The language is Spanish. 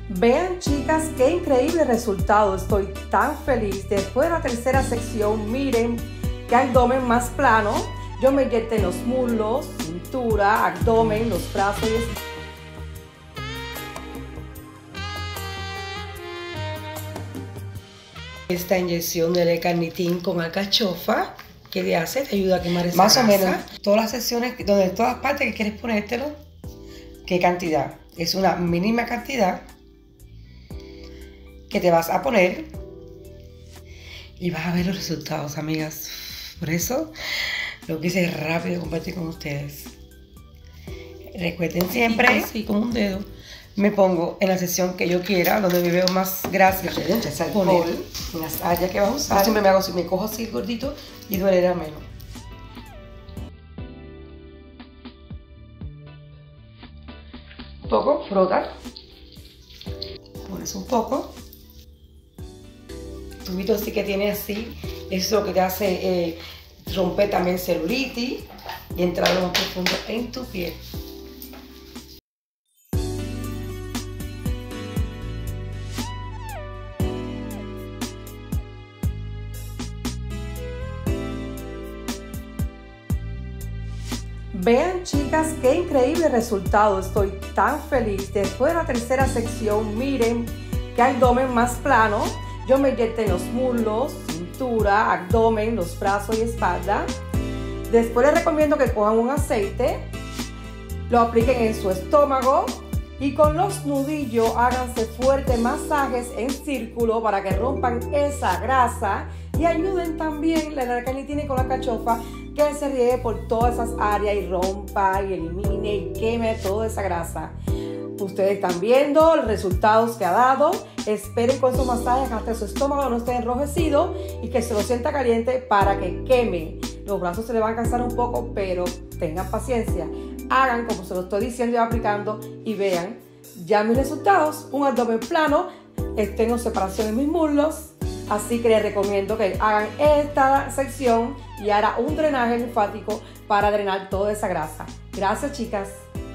Vean, chicas, qué increíble resultado. Estoy tan feliz. Después de la tercera sección, miren qué abdomen más plano. Yo me inyecté en los muslos, cintura, abdomen, los brazos. Esta inyección de L-carnitín con alcachofa, ¿qué le hace? Te ayuda a quemar esa Más grasa. o menos. Todas las secciones, donde todas partes que quieres ponértelo, ¿qué cantidad? Es una mínima cantidad que te vas a poner y vas a ver los resultados, amigas. Por eso lo quise rápido compartir con ustedes. Recuerden siempre, Así con un dedo. me pongo en la sección que yo quiera, donde me veo más grasa, poner en las áreas que vas a usar. Yo siempre me hago así, me cojo así el gordito y dolerá menos. Un poco, frota. Pones un poco. Tu tubito así que tiene así, eso es lo que te hace romper también celulitis y entrar más profundo en tu piel. Vean, chicas, qué increíble resultado. Estoy tan feliz. Después de la tercera sección, miren qué abdomen más plano. Yo me inyecté en los muslos, cintura, abdomen, los brazos y espalda. Después les recomiendo que cojan un aceite, lo apliquen en su estómago y con los nudillos háganse fuertes masajes en círculo para que rompan esa grasa y ayuden también la L-carnitina con la alcachofa que se riegue por todas esas áreas y rompa y elimine y queme toda esa grasa. Ustedes están viendo los resultados que ha dado. Esperen con esos masajes hasta su estómago no esté enrojecido y que se lo sienta caliente para que queme. Los brazos se le van a cansar un poco, pero tengan paciencia. Hagan como se lo estoy diciendo y aplicando y vean ya mis resultados. Un abdomen plano, tengo separación en mis muslos. Así que les recomiendo que hagan esta sección y hará un drenaje linfático para drenar toda esa grasa. Gracias, chicas.